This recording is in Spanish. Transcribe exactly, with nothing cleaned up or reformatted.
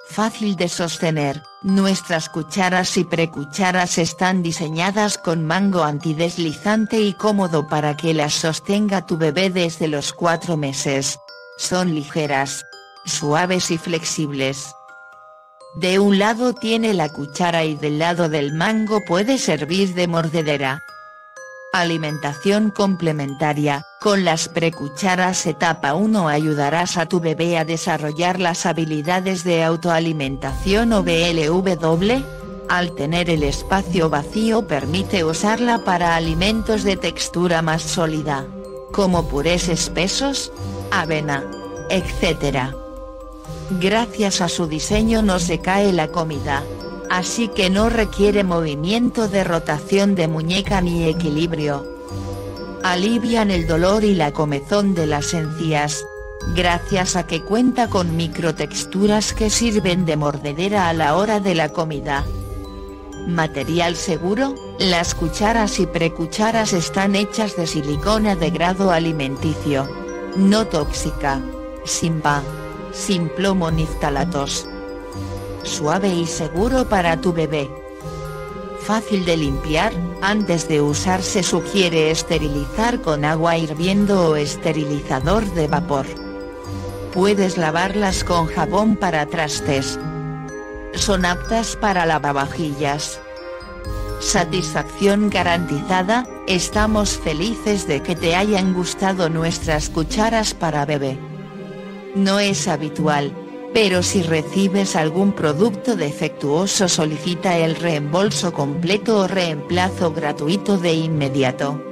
Fácil de sostener, nuestras cucharas y precucharas están diseñadas con mango antideslizante y cómodo para que las sostenga tu bebé desde los cuatro meses. Son ligeras, suaves y flexibles. De un lado tiene la cuchara y del lado del mango puede servir de mordedera. Alimentación complementaria, con las precucharas etapa uno ayudarás a tu bebé a desarrollar las habilidades de autoalimentación o B L W. Al tener el espacio vacío permite usarla para alimentos de textura más sólida, como purés espesos, avena, etcétera. Gracias a su diseño no se cae la comida, así que no requiere movimiento de rotación de muñeca ni equilibrio. Alivian el dolor y la comezón de las encías, gracias a que cuenta con microtexturas que sirven de mordedera a la hora de la comida. Material seguro, las cucharas y precucharas están hechas de silicona de grado alimenticio. No tóxica, sin P A, sin plomo ni ftalatos. Suave y seguro para tu bebé. Fácil de limpiar, antes de usar se sugiere esterilizar con agua hirviendo o esterilizador de vapor. Puedes lavarlas con jabón para trastes. Son aptas para lavavajillas. Satisfacción garantizada, estamos felices de que te hayan gustado nuestras cucharas para bebé. No es habitual, pero si recibes algún producto defectuoso solicita el reembolso completo o reemplazo gratuito de inmediato.